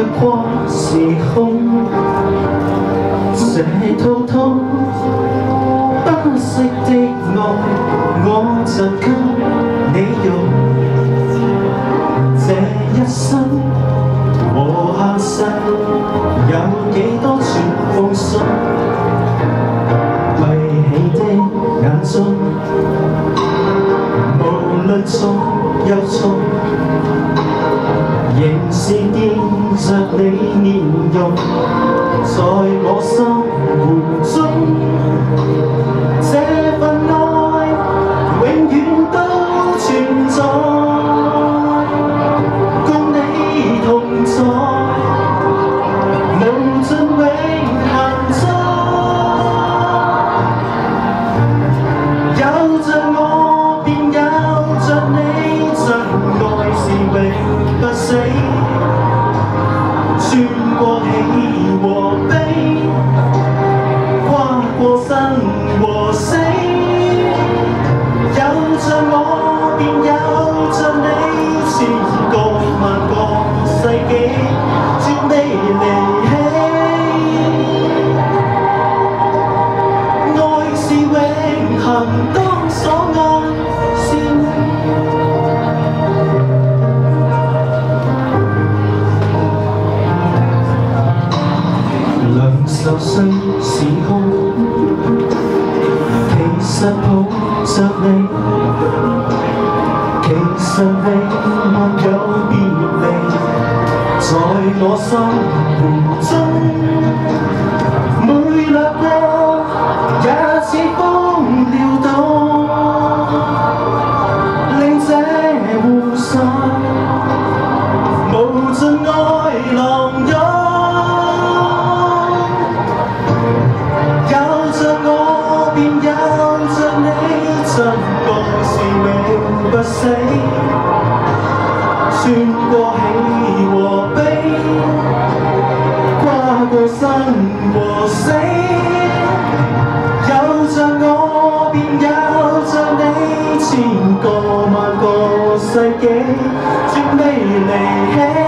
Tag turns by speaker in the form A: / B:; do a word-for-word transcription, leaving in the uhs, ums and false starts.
A: 跨時空，這滔滔不息的愛，我就給你用。這一生和下世，有幾多串風霜？閉起的眼中，無論重又重，仍是見着你面容，在我心湖中，這份愛永遠都存在，共你同在，無盡永恆中，有着我便有着你，真愛是永不死。穿過喜和悲，跨過生和死，有着我便有着你，千個萬個世紀，絕未離棄。愛是永恆，當所愛是你。十歲時空，其實抱着你，其實你沒有別離，在我心湖中，每掠過也似風撩動，令這湖上無盡愛浪湧。真愛是永不死，穿過喜和悲，跨過生和死，有着我便有着你，千個萬個世紀，絕未離棄。